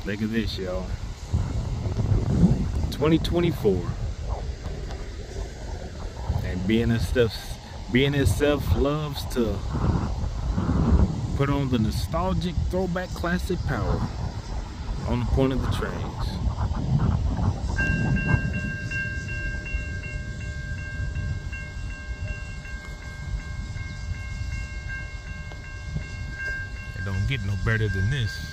Look at this, y'all. 2024. And being itself loves to put on the nostalgic throwback classic power on the point of the trains. It don't get no better than this.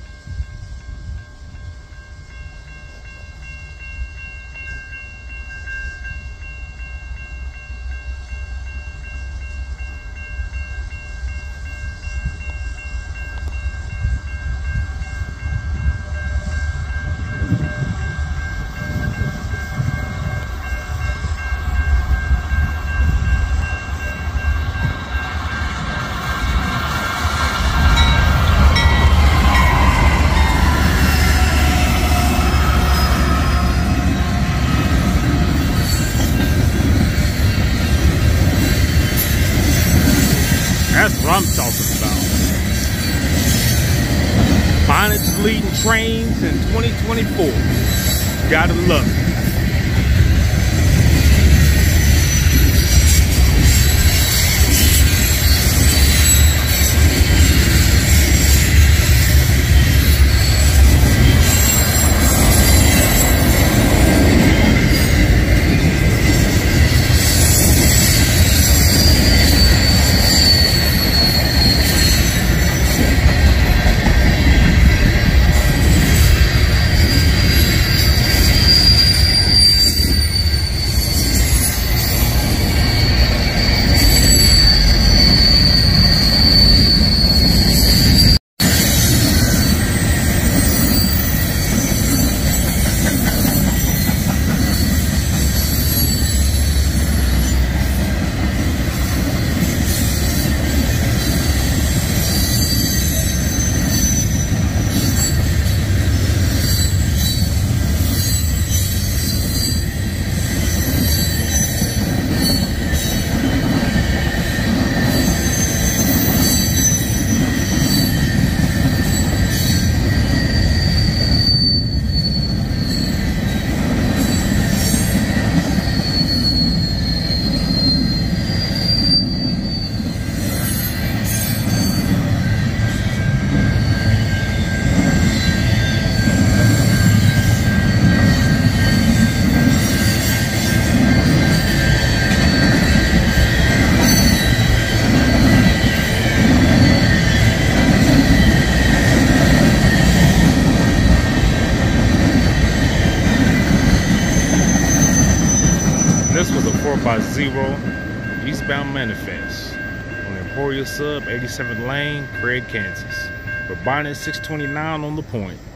That's what I'm talking about. Bonnet's leading trains in 2024. Gotta love it. This was a 4x0 eastbound manifest on Emporia Sub 87th Lane, Craig, Kansas. With Bonnet 629 on the point.